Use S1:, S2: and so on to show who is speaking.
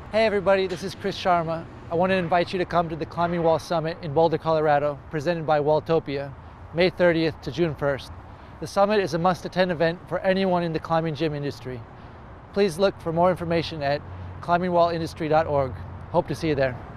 S1: Hey everybody, this is Chris Sharma. I want to invite you to come to the Climbing Wall Summit in Boulder, Colorado, presented by Walltopia, May 30th to June 1st. The summit is a must-attend event for anyone in the climbing gym industry. Please look for more information at climbingwallindustry.org. Hope to see you there.